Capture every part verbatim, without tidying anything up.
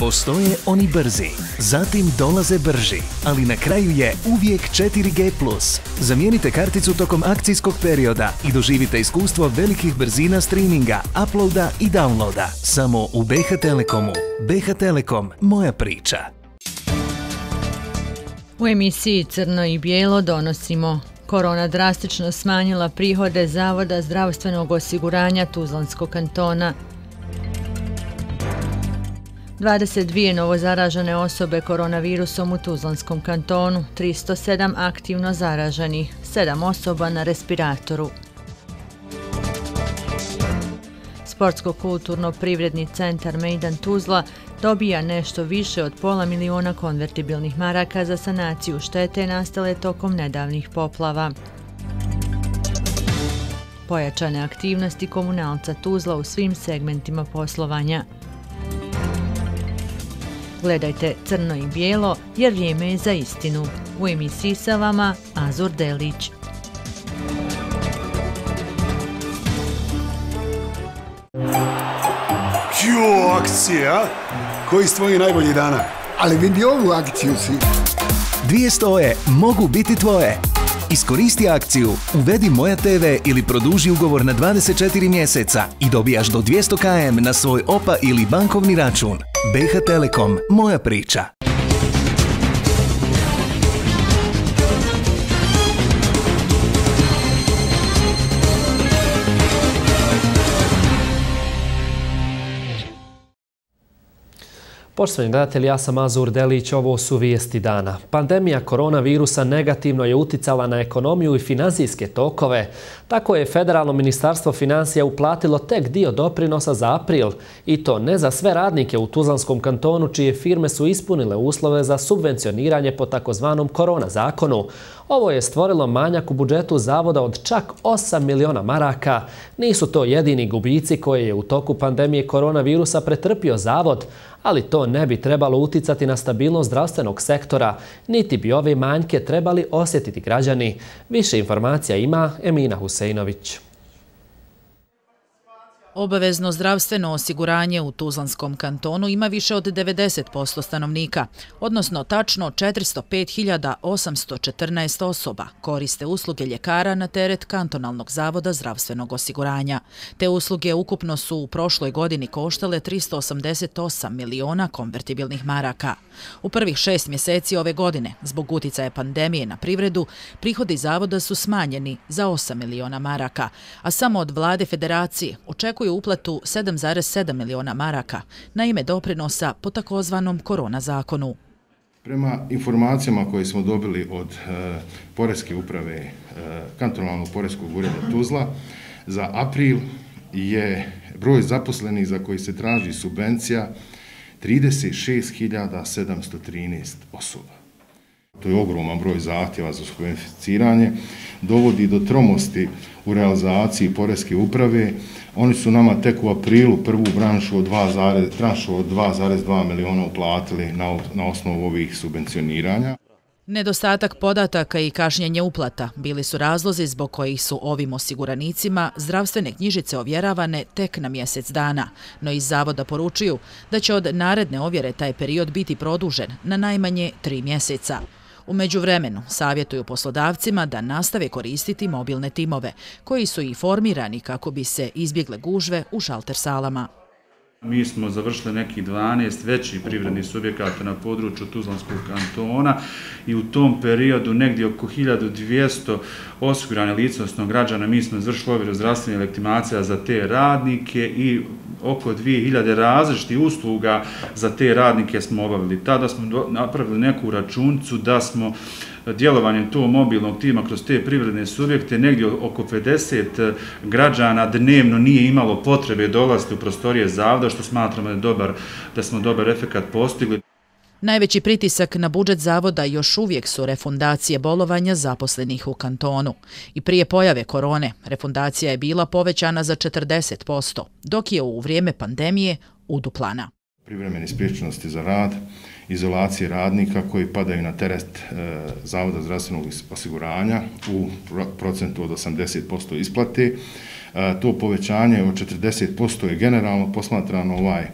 Postoje oni brzi, zatim dolaze brži, ali na kraju je uvijek četiri G plus. Zamijenite karticu tokom akcijskog perioda i doživite iskustvo velikih brzina streaminga, uploada i downloada. Samo u B H Telekomu. B H Telekom, moja priča. U emisiji Crno i bijelo donosimo: korona drastično smanjila prihode Zavoda zdravstvenog osiguranja Tuzlanskog kantona. dvadeset dvije novozaražene osobe koronavirusom u Tuzlanskom kantonu, tristo sedam aktivno zaraženih, sedam osoba na respiratoru. Sportsko-kulturno-privredni centar Mejdan Tuzla dobija nešto više od pola miliona konvertibilnih maraka za sanaciju štete nastale tokom nedavnih poplava. Pojačane aktivnosti komunalca Tuzla u svim segmentima poslovanja. Gledajte Crno i bijelo jer vrijeme je za istinu. U emisiji sa vama Azur Delić. Jo, akcija! Koji su tvoji najbolji dana? Ali vidi ovu akciju si. Dvije stoje mogu biti tvoje. Iskoristi akciju, uvedi Moja T V ili produži ugovor na dvadeset četiri mjeseca i dobijaš do dvjesto kilometara na svoj O P A ili bankovni račun. B H Telekom, moja priča. Poštovani gledatelji, ja sam Azur Delić, ovo su vijesti dana. Pandemija koronavirusa negativno je uticala na ekonomiju i finansijske tokove. Tako je Federalno ministarstvo financija uplatilo tek dio doprinosa za april. I to ne za sve radnike u Tuzlanskom kantonu čije firme su ispunile uslove za subvencioniranje po takozvanom korona zakonu. Ovo je stvorilo manjak u budžetu zavoda od čak osam miliona maraka. Nisu to jedini gubici koje je u toku pandemije koronavirusa pretrpio zavod, ali to ne bi trebalo uticati na stabilnost zdravstvenog sektora, niti bi ove manjke trebali osjetiti građani. Više informacija ima Emina Huseinović. Obavezno zdravstveno osiguranje u Tuzlanskom kantonu ima više od devedeset posto stanovnika, odnosno tačno četiristo pet hiljada osamsto četrnaest osoba koriste usluge ljekara na teret Kantonalnog zavoda zdravstvenog osiguranja. Te usluge ukupno su u prošloj godini koštale tristo osamdeset osam miliona konvertibilnih maraka. U prvih šest mjeseci ove godine, zbog uticaja pandemije na privredu, prihodi zavoda su smanjeni za osam miliona maraka, a samo od vlade federacije očekuju uplatu sedam zarez sedam miliona maraka na ime doprinosa po takozvanom korona zakonu. Prema informacijama koje smo dobili od e, Poreske uprave e, Kantonalnog poreskog ureda Tuzla, za april je broj zaposlenih za koji se traži subvencija trideset šest hiljada sedamsto trinaest osoba. To je ogroman broj zahtjeva za subvencioniranje, dovodi do tromosti u realizaciji Poreske uprave. Oni su nama tek u aprilu prvu branšu od dva zarez dva miliona uplatili na, na osnovu ovih subvencioniranja. Nedostatak podataka i kašnjenje uplata bili su razlozi zbog kojih su ovim osiguranicima zdravstvene knjižice ovjeravane tek na mjesec dana, no iz zavoda poručuju da će od naredne ovjere taj period biti produžen na najmanje tri mjeseca. U međuvremenu savjetuju poslodavcima da nastave koristiti mobilne timove, koji su i formirani kako bi se izbjegle gužve u šalter salama. Mi smo završili nekih dvanaest većih privrednih subjekata na području Tuzlanskog kantona i u tom periodu negdje oko hiljadu dvjesto osigurane lica, odnosno građana, mi smo izvršili ovjeru zdravstvenih legitimacija za te radnike i oko dvije hiljade različitih usluga za te radnike smo obavili. Tada smo napravili neku računicu da smo djelovanjem tog mobilnog tima kroz te privredne subjekte negdje oko pedeset građana dnevno nije imalo potrebe dolaziti u prostorije zavoda, što smatramo da, je dobar, da smo dobar efekat postigli. Najveći pritisak na budžet zavoda još uvijek su refundacije bolovanja zaposlenih u kantonu. I prije pojave korone, refundacija je bila povećana za četrdeset posto, dok je u vrijeme pandemije uduplana. Privremene spriječenosti za rad, izolacije radnika koji padaju na teret e, Zavoda zdravstvenog osiguranja u procentu od osamdeset posto isplate. E, to povećanje od četrdeset posto je generalno posmatrano ovaj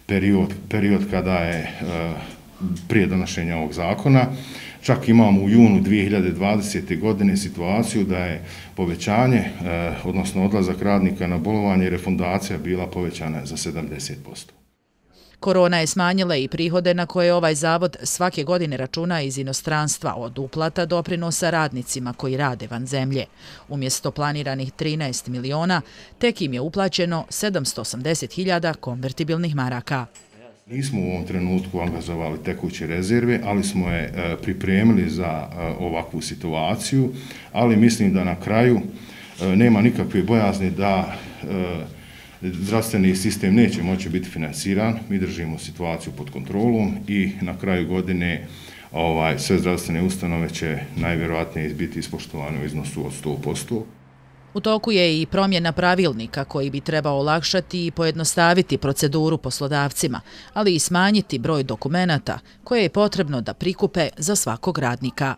period, period kada je prije donošenja ovog zakona. Čak imamo u junu dvije hiljade dvadesete. godine situaciju da je povećanje, odnosno odlazak radnika na bolovanje i refundacija bila povećana za sedamdeset posto. Korona je smanjila i prihode na koje ovaj zavod svake godine računa iz inostranstva od uplata doprinosa radnicima koji rade van zemlje. Umjesto planiranih trinaest miliona, tek im je uplaćeno sedamsto osamdeset hiljada konvertibilnih maraka. Nismo u ovom trenutku angažovali tekuće rezerve, ali smo je pripremili za ovakvu situaciju, ali mislim da na kraju nema nikakve bojazni da zdravstveni sistem neće moći biti finansiran. Mi držimo situaciju pod kontrolom i na kraju godine ovaj, sve zdravstvene ustanove će najvjerojatnije biti ispoštovane u iznosu od sto posto. U toku je i promjena pravilnika koji bi trebao olakšati i pojednostaviti proceduru poslodavcima, ali i smanjiti broj dokumenata koje je potrebno da prikupe za svakog radnika.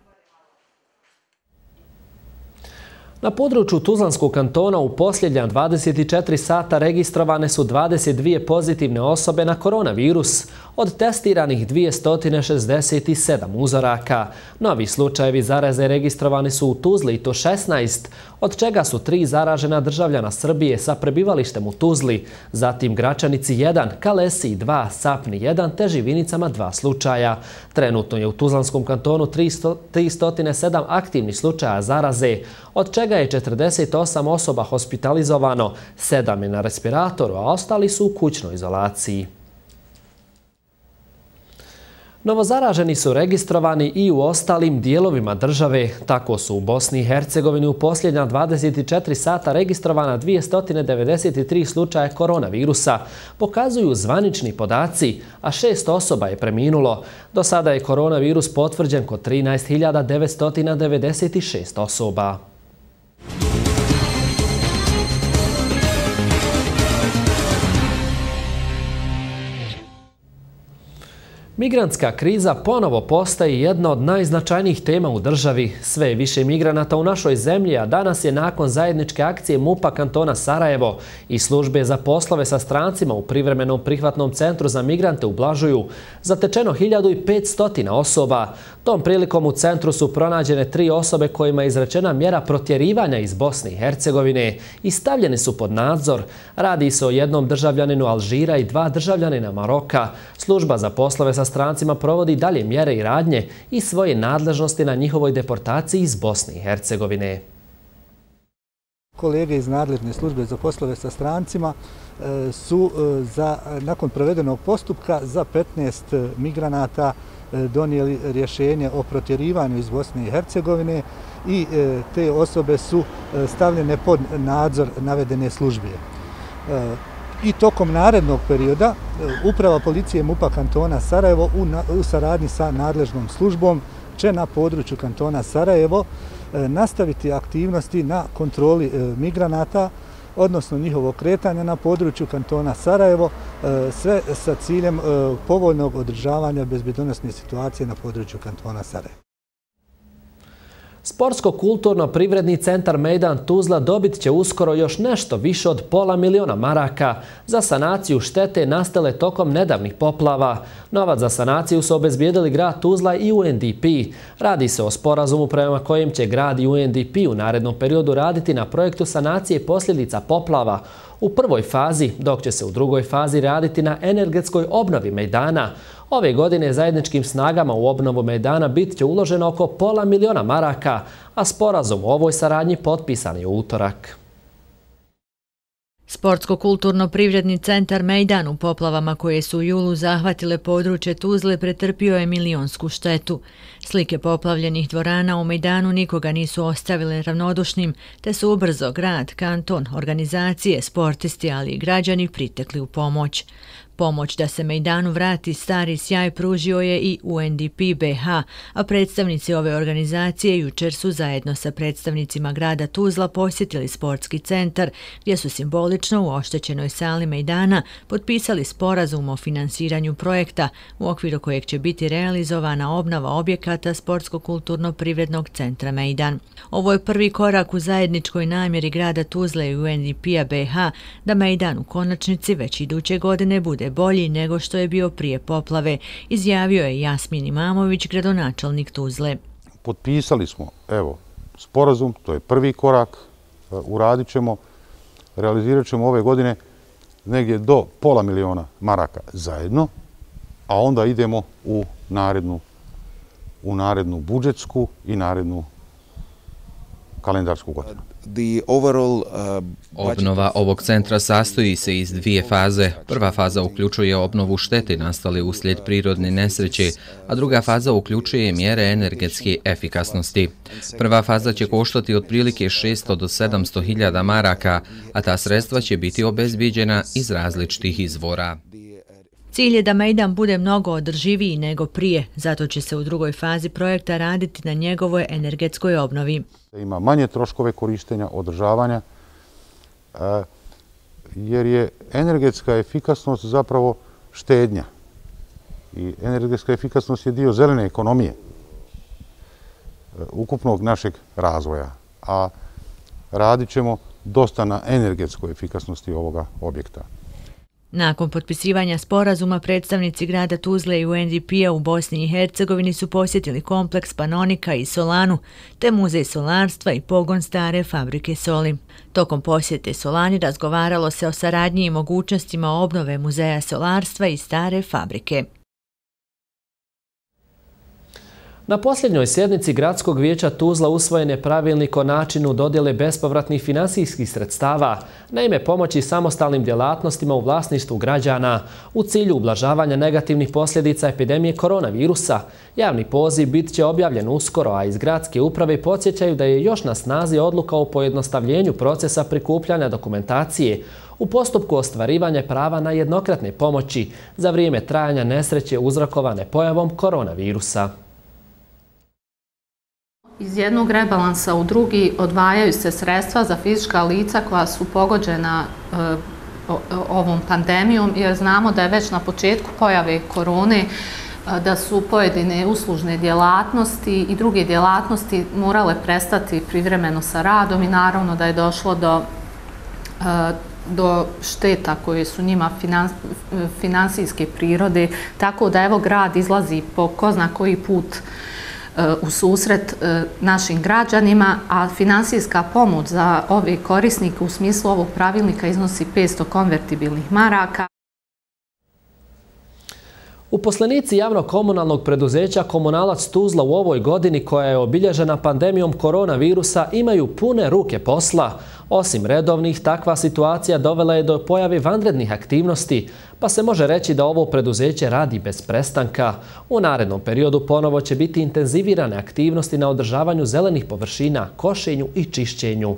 Na području Tuzlanskog kantona u posljednja dvadeset četiri sata registrovane su dvadeset dvije pozitivne osobe na koronavirus, od testiranih dvjesto šezdeset sedam uzoraka. Novi slučajevi zaraze registrovani su u Tuzli i to šesnaest, od čega su tri zaražena državljana Srbije sa prebivalištem u Tuzli, zatim Gračanici jedan, Kalesiji dva, Sapni jedan te Živinicama dva slučaja. Trenutno je u Tuzlanskom kantonu tristo sedam aktivnih slučaja zaraze, od čega je četrdeset osam osoba hospitalizovano, sedam je na respiratoru, a ostali su u kućnoj izolaciji. Novozaraženi su registrovani i u ostalim dijelovima države. Tako su u Bosni i Hercegovini u posljednja dvadeset četiri sata registrovana dvjesto devedeset tri slučaja koronavirusa, pokazuju zvanični podaci, a šest osoba je preminulo. Do sada je koronavirus potvrđen kod trinaest hiljada devetsto devedeset šest osoba. Migrantska kriza ponovo postaje jedna od najznačajnijih tema u državi. Sve je više migranata u našoj zemlji, a danas je nakon zajedničke akcije MUP-a kantona Sarajevo i službe za poslove sa strancima u privremenom prihvatnom centru za migrante u Blažuju zatečeno hiljadu petsto osoba. Tom prilikom u centru su pronađene tri osobe kojima je izrečena mjera protjerivanja iz Bosne i Hercegovine i stavljeni su pod nadzor. Radi se o jednom državljaninu Alžira i dva državljanina Maroka. Služba za poslove sa strancima provodi dalje mjere i radnje i svoje nadležnosti na njihovoj deportaciji iz Bosne i Hercegovine. Kolege iz nadležne službe za poslove sa strancima su za, nakon provedenog postupka za petnaest migranata donijeli rješenje o protjerivanju iz Bosne i Hercegovine i te osobe su stavljene pod nadzor navedene službe. I tokom narednog perioda Uprava policije MUP-a kantona Sarajevo u saradnji sa nadležnom službom će na području kantona Sarajevo nastaviti aktivnosti na kontroli migranata, odnosno njihovog kretanja na području kantona Sarajevo, sve sa ciljem povoljnog održavanja bezbjednosne situacije na području kantona Sarajevo. Sportsko-kulturno-privredni centar Mejdan Tuzla dobit će uskoro još nešto više od pola miliona maraka za sanaciju štete nastale tokom nedavnih poplava. Novac za sanaciju su obezbijedili grad Tuzla i U N D P. Radi se o sporazumu prema kojem će grad i U N D P u narednom periodu raditi na projektu sanacije posljedica poplava u prvoj fazi, dok će se u drugoj fazi raditi na energetskoj obnovi Mejdana. Ove godine zajedničkim snagama u obnovu Mejdana bit će uloženo oko pola miliona maraka, a sporazum o ovoj saradnji potpisan je u utorak. Sportsko-kulturno-privredni centar Mejdan u poplavama koje su u julu zahvatile područje Tuzle pretrpio je milionsku štetu. Slike poplavljenih dvorana u Mejdanu nikoga nisu ostavile ravnodušnim, te su ubrzo grad, kanton, organizacije, sportisti, ali i građani pritekli u pomoć. Pomoć da se Mejdanu vrati stari sjaj pružio je i U N D P B H, a predstavnici ove organizacije jučer su zajedno sa predstavnicima grada Tuzla posjetili sportski centar, gdje su simbolično u oštećenoj sali Mejdana potpisali sporazum o finansiranju projekta, u okviru kojeg će biti realizovana obnova objekata objekata Sportsko-kulturno-privrednog centra Mejdan. Ovo je prvi korak u zajedničkoj namjeri grada Tuzle i U N D P-a B H da Mejdan u konačnici već iduće godine bude bolji nego što je bio prije poplave, izjavio je Jasmin Imamović, gradonačelnik Tuzle. Potpisali smo, evo, sporazum, to je prvi korak, uradit ćemo, realizirat ćemo ove godine negdje do pola miliona maraka zajedno, a onda idemo u narednu, u narednu budžetsku i narednu kalendarsku godinu. Obnova ovog centra sastoji se iz dvije faze. Prva faza uključuje obnovu štete nastale uslijed prirodne nesreće, a druga faza uključuje mjere energetske efikasnosti. Prva faza će koštati otprilike šesto do sedamsto hiljada maraka, a ta sredstva će biti obezbijeđena iz različitih izvora. Cilj je da Mejdan bude mnogo održiviji nego prije, zato će se u drugoj fazi projekta raditi na njegovoj energetskoj obnovi. Ima manje troškove korištenja, održavanja, jer je energetska efikasnost zapravo štednja. I energetska efikasnost je dio zelene ekonomije, ukupnog našeg razvoja, a radit ćemo dosta na energetskoj efikasnosti ovoga objekta. Nakon potpisivanja sporazuma, predstavnici grada Tuzle i U N D P-a u Bosni i Hercegovini su posjetili kompleks Panonika i Solanu, te muzej solarstva i pogon stare fabrike soli. Tokom posjete Solani razgovaralo se o saradnji i mogućnostima obnove muzeja solarstva i stare fabrike. Na posljednjoj sjednici Gradskog vijeća Tuzla usvojen je pravilnik o načinu dodjele bespovratnih finansijskih sredstava na ime pomoći samostalnim djelatnostima u vlasništvu građana u cilju ublažavanja negativnih posljedica epidemije koronavirusa. Javni poziv bit će objavljen uskoro, a iz gradske uprave podsjećaju da je još na snazi odluka o pojednostavljenju procesa prikupljanja dokumentacije u postupku ostvarivanja prava na jednokratne pomoći za vrijeme trajanja nesreće uzrokovane pojavom koronavirusa. Iz jednog rebalansa u drugi odvajaju se sredstva za fizička lica koja su pogođena e, ovom pandemijom, jer znamo da je već na početku pojave korone e, da su pojedine uslužne djelatnosti i druge djelatnosti morale prestati privremeno sa radom i naravno da je došlo do, e, do šteta koje su njima finans, finansijske prirode, tako da evo grad izlazi po ko zna koji put u susret našim građanima, a finansijska pomoć za ove korisnike u smislu ovog pravilnika iznosi petsto konvertibilnih maraka. Uposlenici javnog komunalnog preduzeća Komunalac Tuzla u ovoj godini koja je obilježena pandemijom koronavirusa imaju pune ruke posla. Osim redovnih, takva situacija dovela je do pojave vanrednih aktivnosti, pa se može reći da ovo preduzeće radi bez prestanka. U narednom periodu ponovo će biti intenzivirane aktivnosti na održavanju zelenih površina, košenju i čišćenju.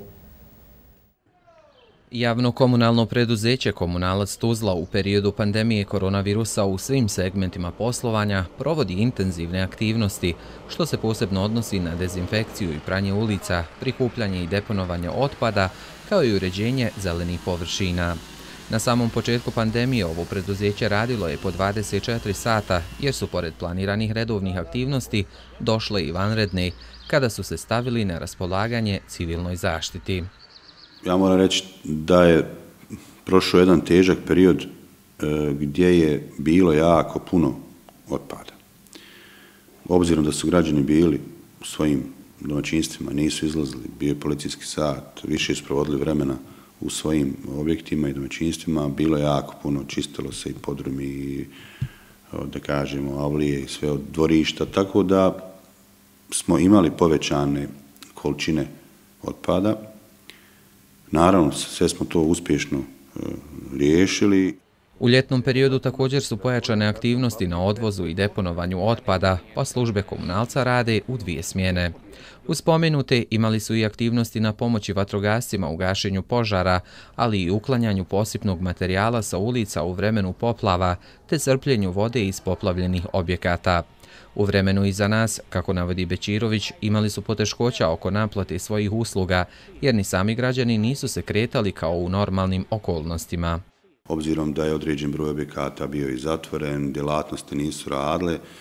Javno komunalno preduzeće Komunalac Tuzla u periodu pandemije koronavirusa u svim segmentima poslovanja provodi intenzivne aktivnosti, što se posebno odnosi na dezinfekciju i pranje ulica, prikupljanje i deponovanje otpada, kao i uređenje zelenih površina. Na samom početku pandemije ovo preduzeće radilo je po dvadeset četiri sata, jer su pored planiranih redovnih aktivnosti došle i vanredne, kada su se stavili na raspolaganje civilnoj zaštiti. Ja moram reći da je prošao jedan težak period e, gdje je bilo jako puno otpada. Obzirom da su građani bili u svojim domaćinstvima, nisu izlazili, bio je policijski sat, više su provodili vremena u svojim objektima i domaćinstvima, bilo je jako puno, čistilo se i podrumi, i, da kažemo, avlije i sve od dvorišta, tako da smo imali povećane količine otpada. Naravno, sve smo to uspješno e, riješili. U ljetnom periodu također su pojačane aktivnosti na odvozu i deponovanju otpada, pa službe komunalca rade u dvije smjene. Uz spomenute imali su i aktivnosti na pomoći vatrogascima u gašenju požara, ali i uklanjanju posipnog materijala sa ulica u vremenu poplava, te crpljenju vode iz poplavljenih objekata. U vremenu iza nas, kako navodi Bečirović, imali su poteškoća oko naplate svojih usluga, jer ni sami građani nisu se kretali kao u normalnim okolnostima. Obzirom da je određen broj objekata bio i zatvoren, djelatnosti nisu radile,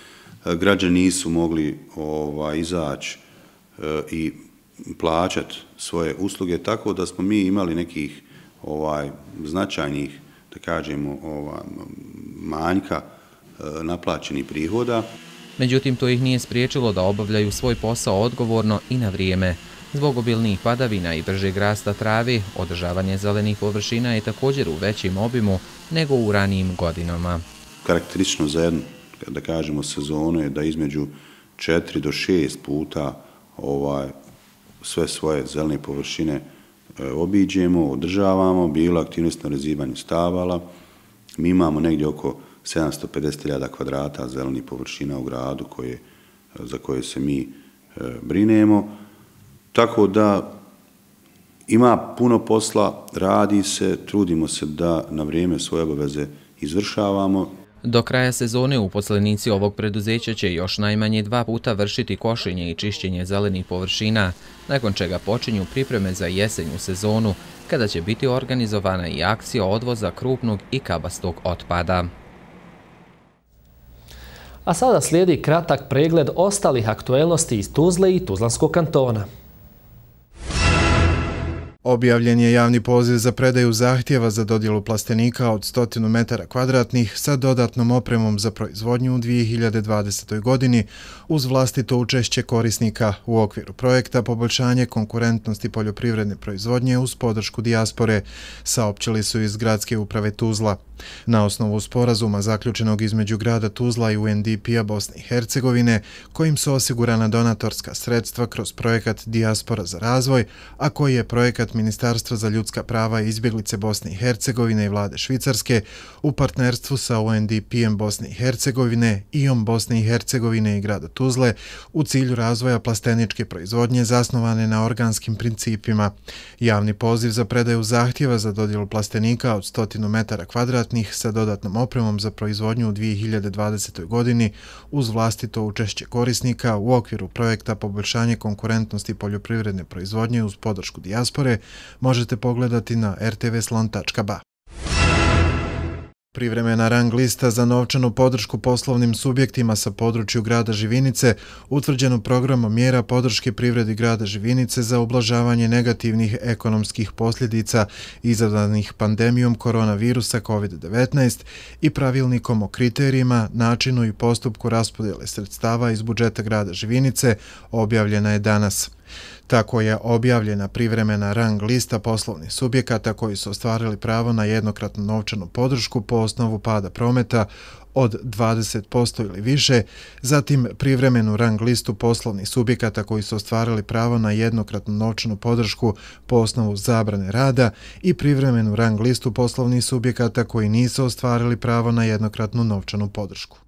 građani nisu mogli ovaj, izaći i plaćati svoje usluge, tako da smo mi imali nekih ovaj, značajnih, da kažemo, ovaj, manjka naplaćenih prihoda. Međutim, to ih nije spriječilo da obavljaju svoj posao odgovorno i na vrijeme. Zbog obilnih padavina i bržeg rasta travi, održavanje zelenih površina je također u većim obimu nego u ranijim godinama. Karakteristično za jednu, da kažemo, sezonu je da između četiri do šest puta ovaj, sve svoje zelene površine obiđemo, održavamo, bilo aktivnost na rezivanju stabala. Mi imamo negdje oko sedamsto pedeset hiljada kvadrata zelenih površina u gradu koje, za koje se mi e, brinemo. Tako da ima puno posla, radi se, trudimo se da na vrijeme svoje obaveze izvršavamo. Do kraja sezone uposlenici ovog preduzeća će još najmanje dva puta vršiti košenje i čišćenje zelenih površina, nakon čega počinju pripreme za jesenju sezonu, kada će biti organizovana i akcija odvoza krupnog i kabastog otpada. A sada slijedi kratak pregled ostalih aktuelnosti iz Tuzle i Tuzlanskog kantona. Objavljen je javni poziv za predaju zahtjeva za dodjelu plastenika od stotinu metara kvadratnih sa dodatnom opremom za proizvodnju u dvije hiljade dvadesetoj. godini uz vlastito učešće korisnika u okviru projekta Poboljšanje konkurentnosti poljoprivredne proizvodnje uz podršku dijaspore, saopćili su iz Gradske uprave Tuzla. Na osnovu sporazuma zaključenog između grada Tuzla i U N D P-a Bosne i Hercegovine, kojim su osigurana donatorska sredstva kroz projekat Dijaspora za razvoj, a koji je projekat Ministarstva za ljudska prava i izbjeglice Bosne i Hercegovine i vlade Švicarske u partnerstvu sa U N D P-em Bosne i Hercegovine, I O M Bosne i Hercegovine i grada Tuzle u cilju razvoja plasteničke proizvodnje zasnovane na organskim principima. Javni poziv za predaju zahtjeva za dodjelu plastenika od stotinu metara kvadratnih sa dodatnom opremom za proizvodnju u dvije hiljade dvadesetoj. godini uz vlastito učešće korisnika u okviru projekta Poboljšanje konkurentnosti poljoprivredne proizvodnje uz podršku dijaspore možete pogledati na r t v slon tačka b a. Privremena rang lista za novčanu podršku poslovnim subjektima sa području grada Živinice utvrđeno programom mjera podrške privredi grada Živinice za ublažavanje negativnih ekonomskih posljedica izazvanih pandemijom koronavirusa kovid devetnaest i pravilnikom o kriterijima, načinu i postupku raspodjele sredstava iz budžeta grada Živinice objavljena je danas. Tako je objavljena privremena rang lista poslovnih subjekata koji su ostvarili pravo na jednokratnu novčanu podršku po osnovu pada prometa od dvadeset posto ili više, zatim privremenu rang listu poslovnih subjekata koji su ostvarili pravo na jednokratnu novčanu podršku po osnovu zabrane rada i privremenu rang listu poslovnih subjekata koji nisu ostvarili pravo na jednokratnu novčanu podršku.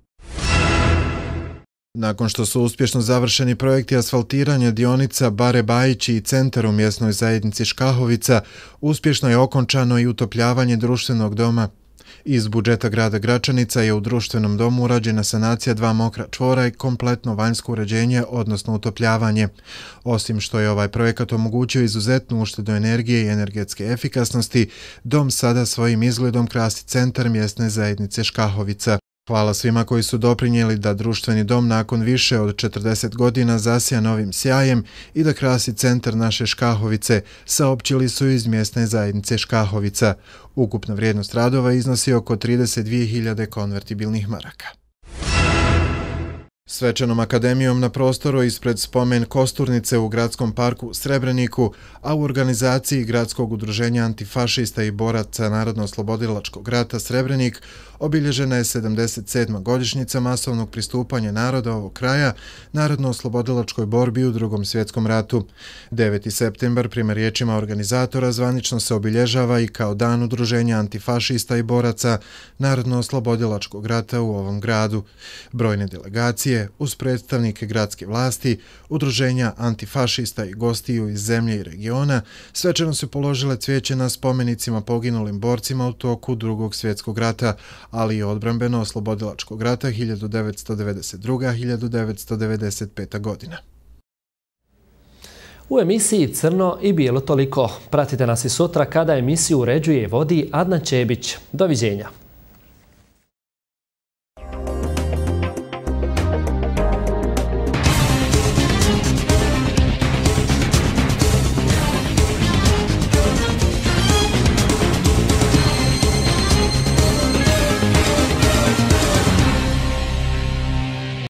Nakon što su uspješno završeni projekti asfaltiranja dionica Bare Bajići i centar u mjesnoj zajednici Škahovica, uspješno je okončano i utopljavanje društvenog doma. Iz budžeta grada Gračanica je u društvenom domu urađena sanacija dva mokra čvora i kompletno vanjsko uređenje, odnosno utopljavanje. Osim što je ovaj projekat omogućio izuzetnu uštedu energije i energetske efikasnosti, dom sada svojim izgledom krasi centar mjesne zajednice Škahovica. Hvala svima koji su doprinijeli da društveni dom nakon više od četrdeset godina zasija novim sjajem i da krasi centar naše Škahovice, saopćili su iz mjesne zajednice Škahovica. Ukupna vrijednost radova iznosi oko trideset dvije hiljade konvertibilnih maraka. Svečanom akademijom na prostoru ispred spomen Kosturnice u gradskom parku u Srebreniku, a u organizaciji Gradskog udruženja antifašista i boraca Narodno-oslobodilačkog rata Srebrenik obilježena je sedamdeset sedma godišnjica masovnog pristupanja naroda ovog kraja Narodno-oslobodilačkoj borbi u Drugom svjetskom ratu. deveti septembar, prema riječima organizatora, zvanično se obilježava i kao dan udruženja antifašista i boraca Narodno-oslobodilačkog rata u ovom gradu. Brojne delegacije uz predstavnike gradske vlasti, udruženja antifašista i gostiju iz zemlje i regiona svečano su položile cvijeće na spomenicima poginulim borcima u toku Drugog svjetskog rata, ali i odbrambeno-oslobodilačkog rata hiljadu devetsto devedeset druga do hiljadu devetsto devedeset peta. godina. U emisiji Crno i bijelo toliko. Pratite nas i sutra kada emisiju uređuje i vodi Adnan Čebić. Doviđenja.